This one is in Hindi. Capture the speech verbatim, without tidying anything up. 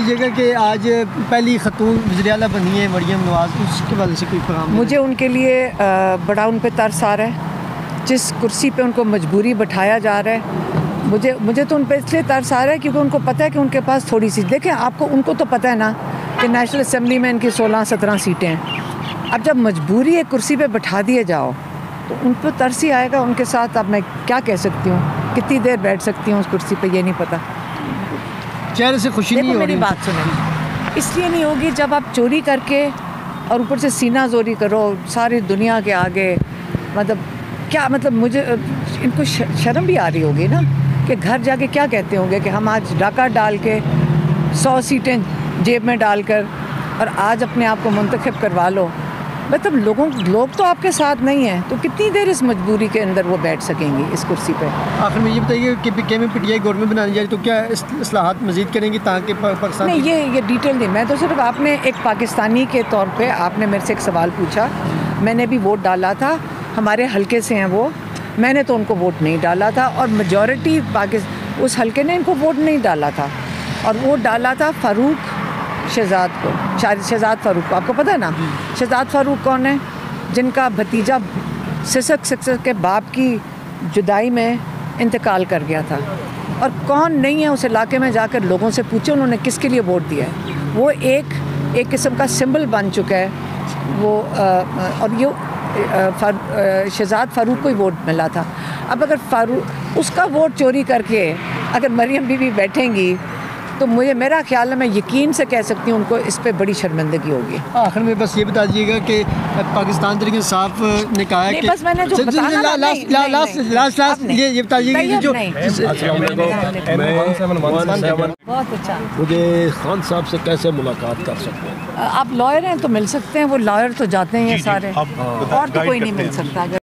दीजिएगा कि आज पहली खतून वज़ीर आला बनी है मरियम नवाज़, उसके बारे से कोई पैगाम? मुझे उनके लिए बड़ा उन पे तरस आ रहा है, जिस कुर्सी पे उनको मजबूरी बैठाया जा रहा है। मुझे मुझे तो उन पर इसलिए तरस आ रहा है क्योंकि उनको पता है कि उनके पास थोड़ी सी, देखें आपको उनको तो पता है ना कि नेशनल असम्बली में इनकी सोलह सत्रह सीटें हैं। अब जब मजबूरी एक कुर्सी पे बैठा दिए जाओ तो उन पर तरस ही आएगा उनके साथ। अब मैं क्या कह सकती हूँ, कितनी देर बैठ सकती हूँ उस कुर्सी पे, ये नहीं पता। चेहरे से खुशी नहीं हो रही। मेरी बात सुनो, इसलिए नहीं होगी जब आप चोरी करके और ऊपर से सीना जोरी करो सारी दुनिया के आगे, मतलब क्या, मतलब मुझे इनको शर्म भी आ रही होगी ना कि घर जाके क्या कहते होंगे कि हम आज डाका डाल के सौ सीटें जेब में डालकर और आज अपने आप को मुंतखब करवा लो। मतलब लोगों लोग तो आपके साथ नहीं हैं, तो कितनी देर इस मजबूरी के अंदर वो बैठ सकेंगी इस कुर्सी पे? आखिर में ये बताइए कि पीके में पीटीआई गवर्नमेंट बनानी जाए तो क्या इस्लाहात मजीद करेंगी ताकि पाकिस्तान? नहीं, ये ये डिटेल नहीं, मैं तो सिर्फ आपने एक पाकिस्तानी के तौर पे आपने मेरे से एक सवाल पूछा। मैंने भी वोट डाला था, हमारे हलके से हैं वो, मैंने तो उनको वोट नहीं डाला था और मेजॉरिटी पाकिस्तान उस हलके ने इनको वोट नहीं डाला था और वोट डाला था फ़ारूक शहजाद को, शहजाद फ़ारूक को। आपको पता है ना शहजाद फ़ारूक कौन है? जिनका भतीजा सिसक सिसक के बाप की जुदाई में इंतकाल कर गया था। और कौन नहीं है उस इलाके में जाकर लोगों से पूछे उन्होंने किसके लिए वोट दिया है। वो एक एक किस्म का सिंबल बन चुका है वो, आ, और ये शहजाद फ़ारूक को ही वोट मिला था। अब अगर फ़ारूक उसका वोट चोरी करके अगर मरियम बीबी बैठेंगी तो मुझे मेरा ख्याल है, मैं यकीन से कह सकती हूँ उनको इस पे बड़ी शर्मिंदगी होगी। आखिर में बस ये बता दीजिएगा कि पाकिस्तान तरीके साफ ने कहा है कि बस मैंने जो बताया ना, लास्ट लास्ट लास्ट लास्ट ये ये बताइएगा कि जो बहुत अच्छा, मुझे खान साहब से कैसे मुलाकात कर सकते हैं? आप लॉयर हैं तो मिल सकते हैं, वो लॉयर तो जाते हैं ये सारे, और तो कोई नहीं मिल सकता।